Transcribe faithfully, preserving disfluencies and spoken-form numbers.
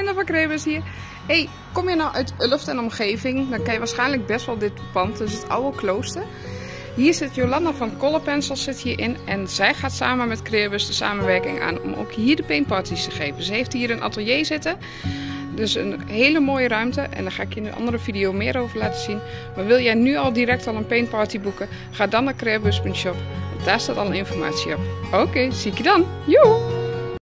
Linda van Creabus hier. Hey, kom je nou uit Ulft en omgeving, dan ken je waarschijnlijk best wel dit pand, dus het oude klooster. Hier zit Jolanda van Color Pencils zit hierin en zij gaat samen met Creabus de samenwerking aan om ook hier de paintparties te geven. Ze heeft hier een atelier zitten, dus een hele mooie ruimte en daar ga ik je in een andere video meer over laten zien. Maar wil jij nu al direct al een paintparty boeken, ga dan naar creabus punt shop, want daar staat al informatie op. Oké, okay, zie ik je dan. Joe!